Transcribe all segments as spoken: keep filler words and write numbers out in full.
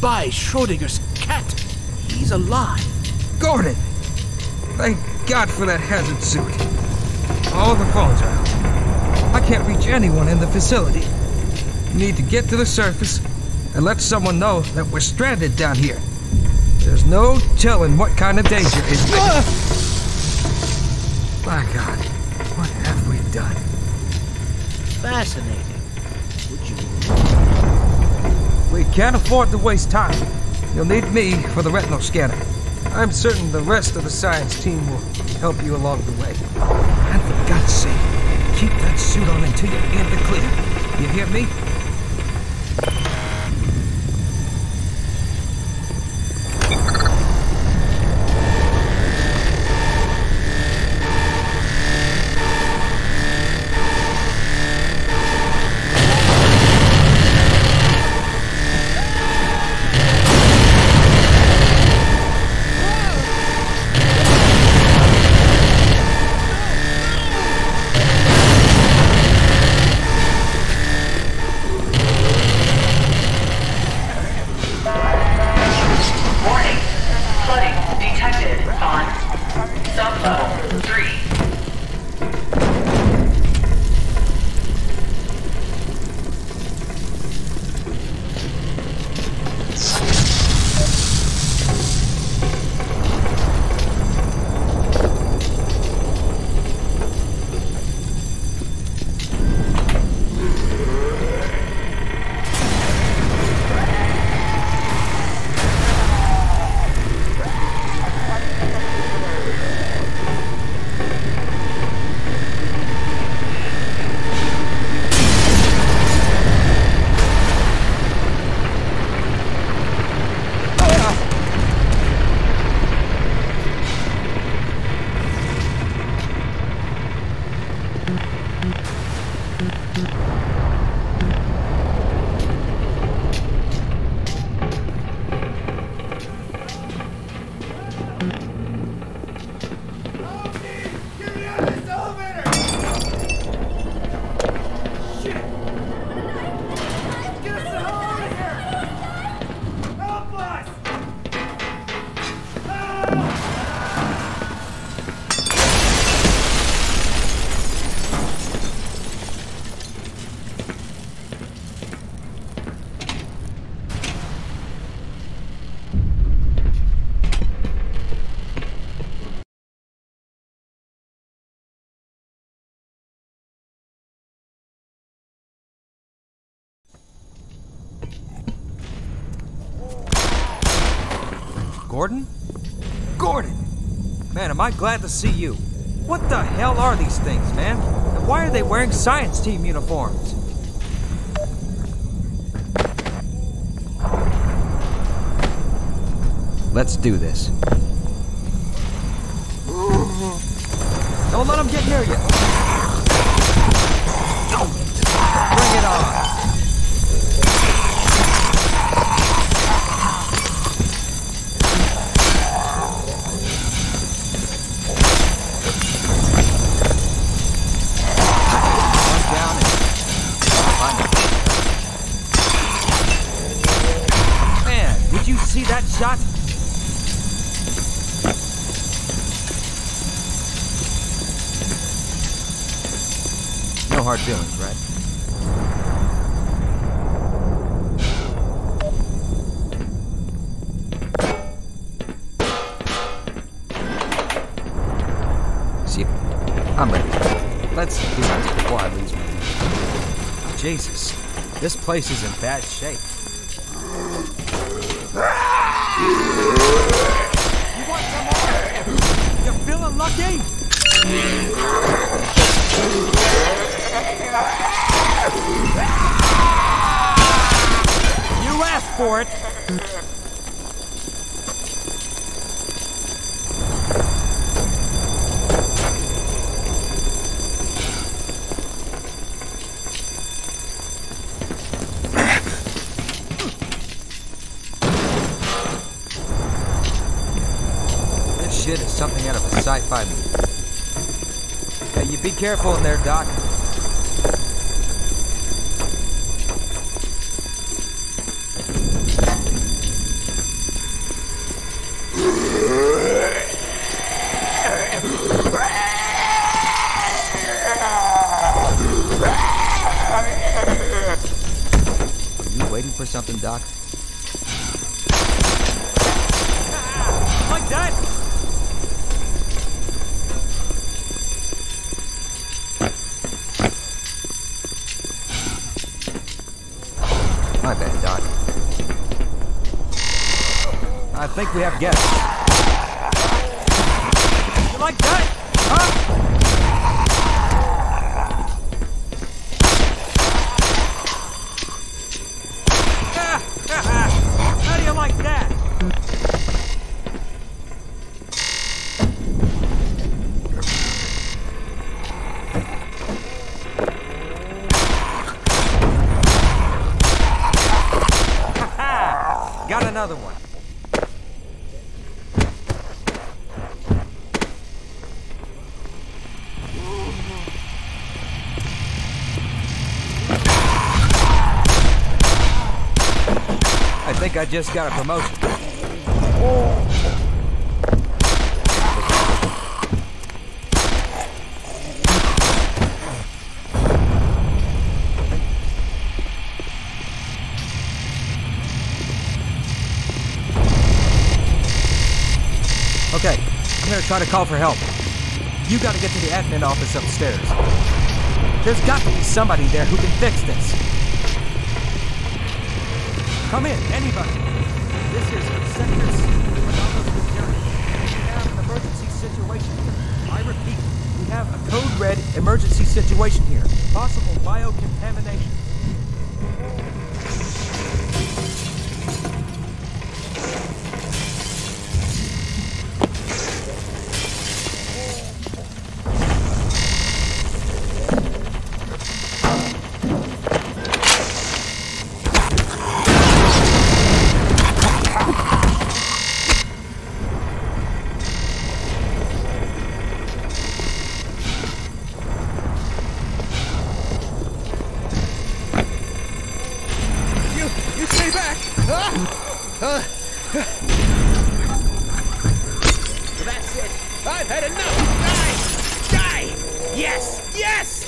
by Schrodinger's cat. He's alive. Gordon! Thank God for that hazard suit. All the phones are out. I can't reach anyone in the facility. We need to get to the surface and let someone know that we're stranded down here. There's no telling what kind of danger is... Ah! My God, what have we done? Fascinating. Would you... We can't afford to waste time. You'll need me for the retinal scanner. I'm certain the rest of the science team will help you along the way. And for God's sake, keep that suit on until you're in the clear. You hear me? Gordon? Gordon! Man, am I glad to see you. What the hell are these things, man? And why are they wearing science team uniforms? Let's do this. Don't let them get near you. Bring it on. See that shot? No hard feelings, right? See, I'm ready. Let's do this before I lose me. Jesus, this place is in bad shape. You want some more? You feeling lucky? You asked for it. Shit is something out of a sci-fi movie. Hey, you be careful in there, Doc. Doc. Like that? My bad, Doc. I think we have guests. You like that? Huh? How do you like that? Got another one. I think I just got a promotion. Okay, I'm gonna try to call for help. You gotta get to the admin office upstairs. There's got to be somebody there who can fix this. Come in, anybody. This is Sector C, Redondo Security. We have an emergency situation here. I repeat, we have a code red emergency situation here. Possible biocontamination. That's it. I've had enough. Die! Die! Yes! Yes!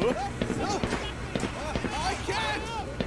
I can't!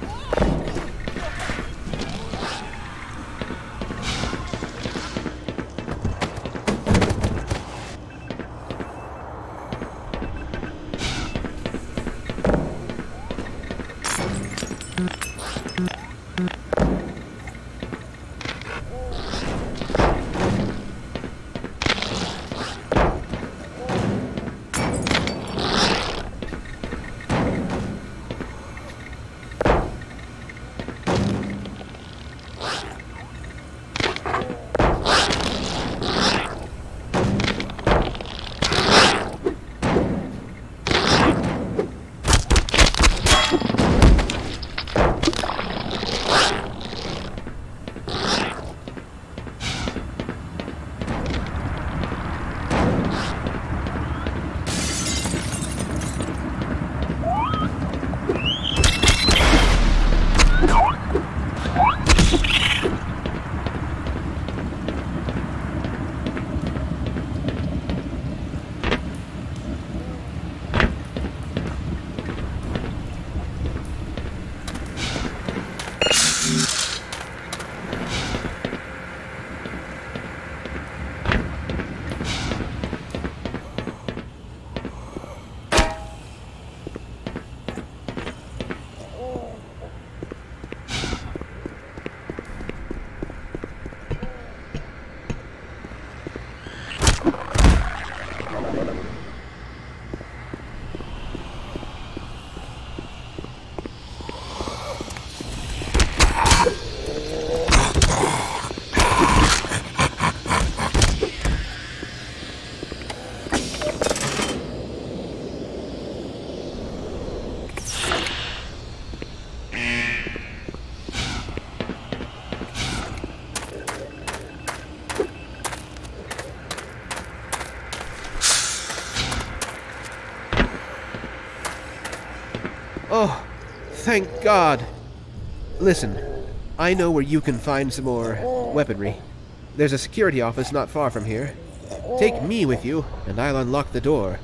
Oh, thank God. Listen, I know where you can find some more weaponry. There's a security office not far from here. Take me with you, and I'll unlock the door.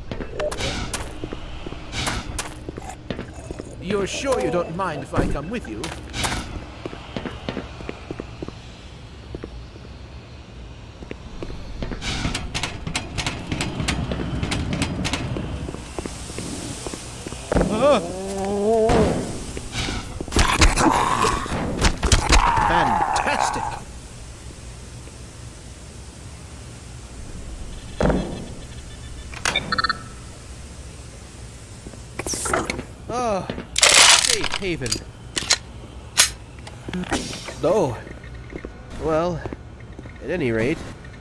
You're sure you don't mind if I come with you? Fantastic! Oh, safe haven. Oh, well, at any rate.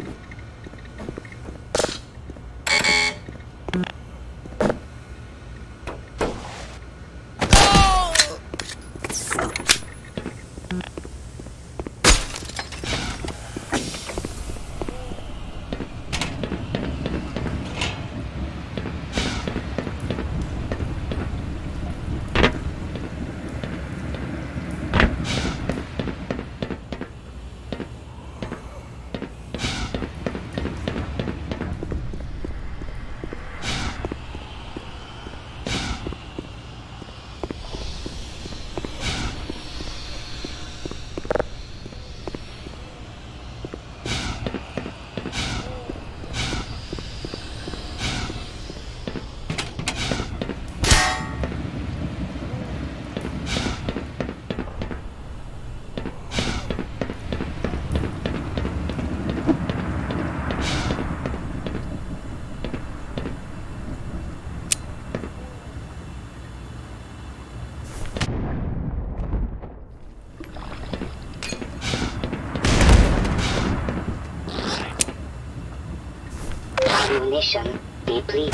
Ammunition depleted.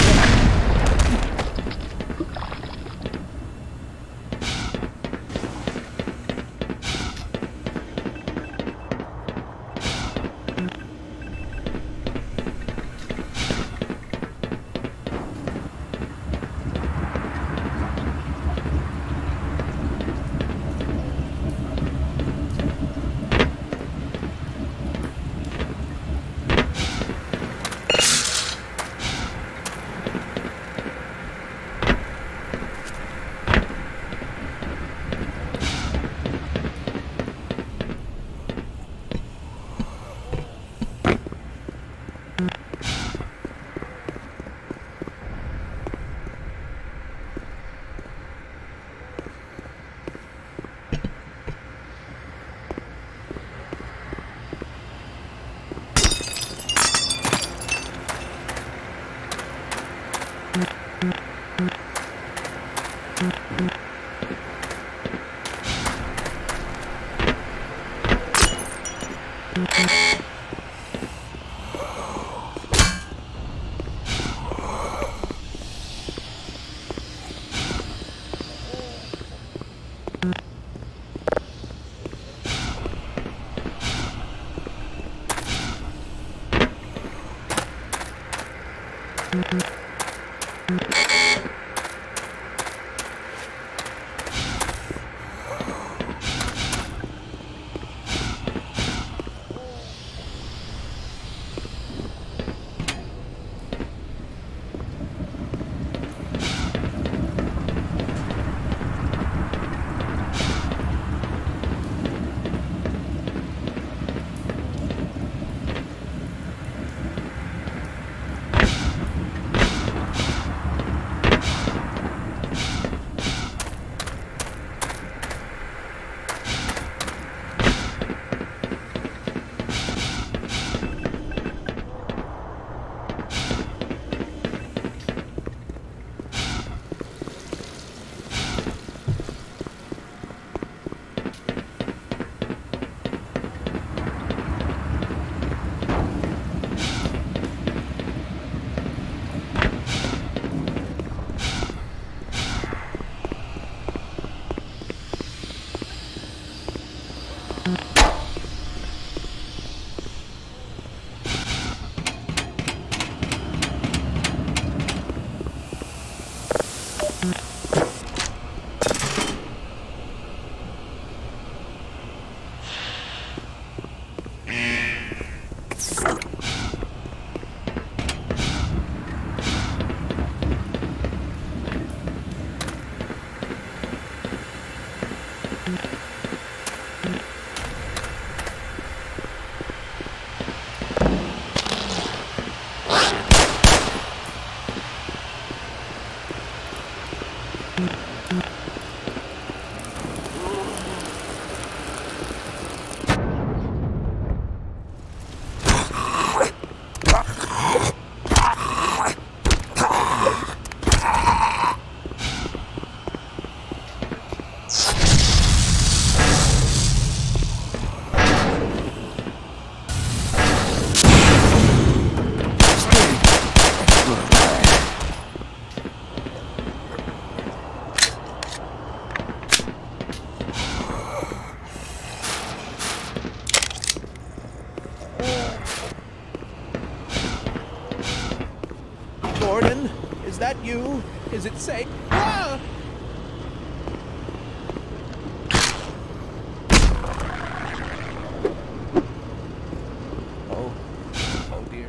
Gordon, is that you? Is it safe? Ah! Oh, oh dear.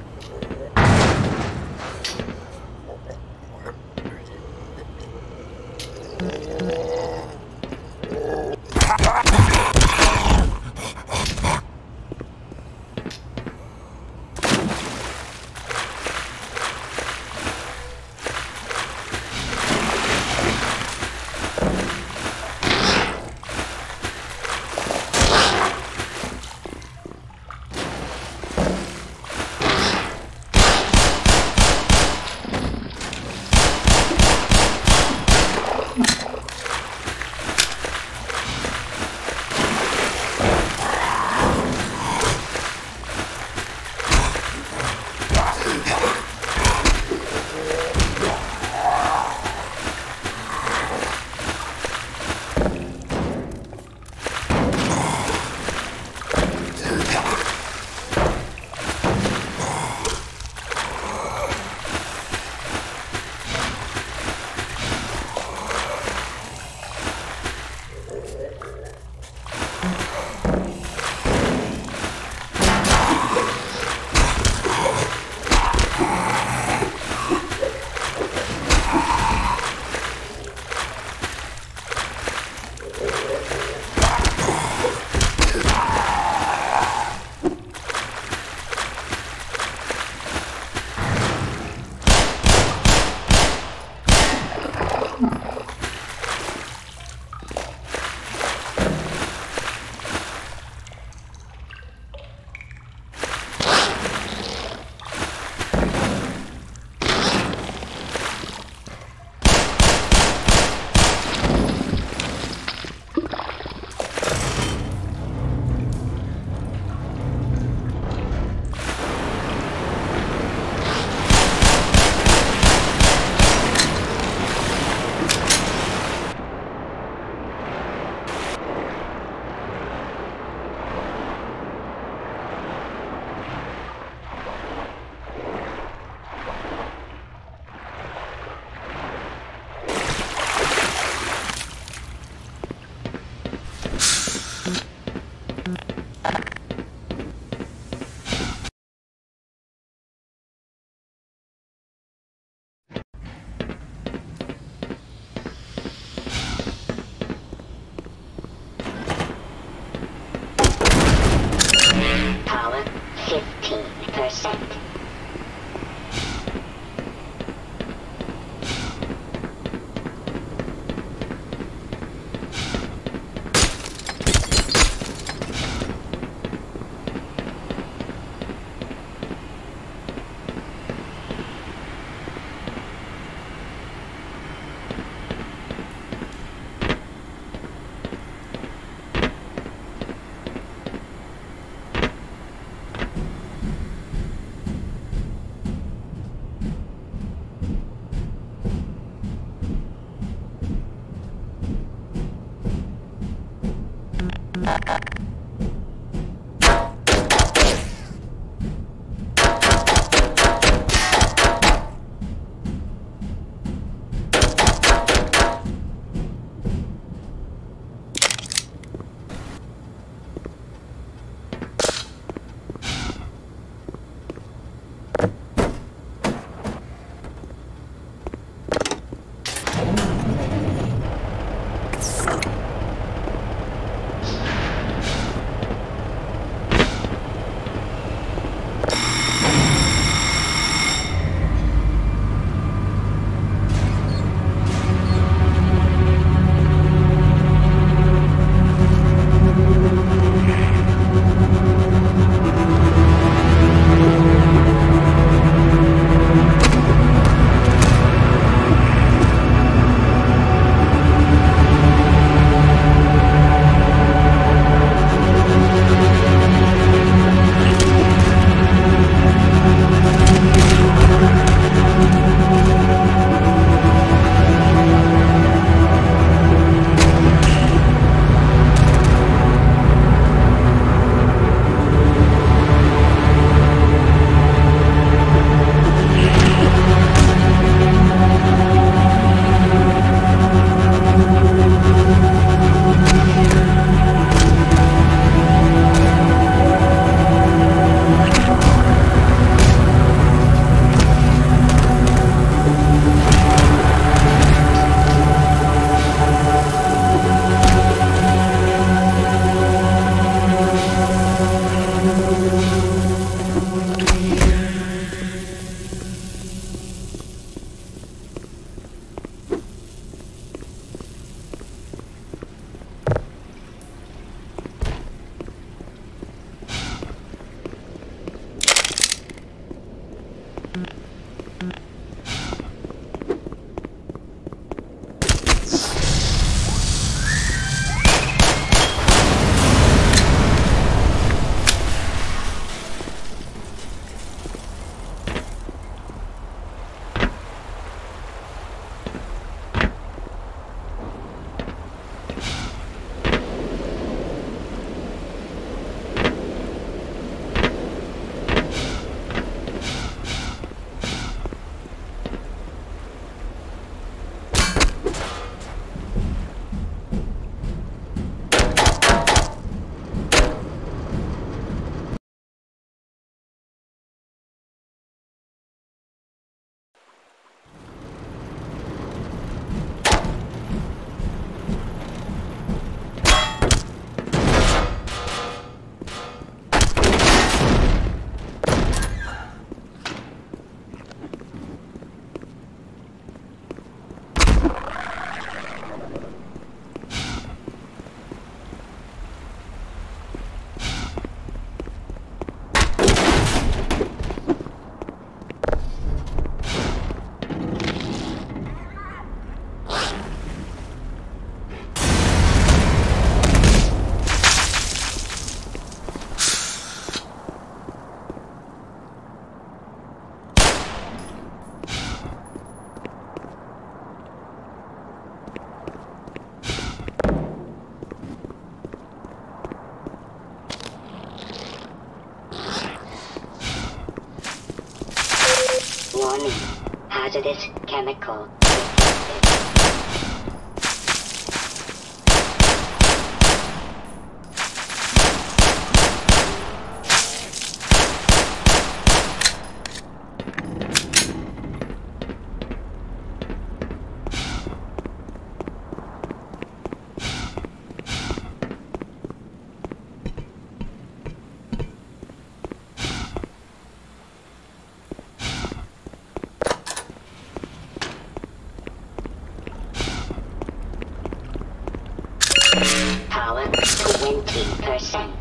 Warning. Hazardous chemical. Power twenty percent.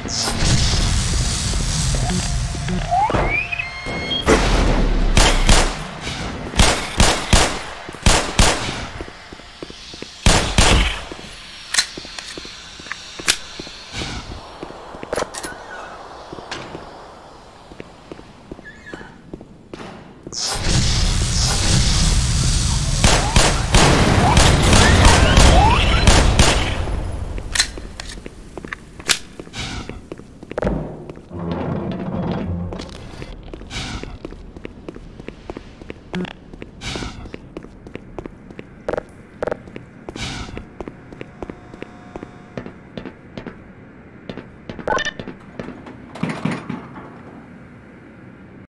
seconds.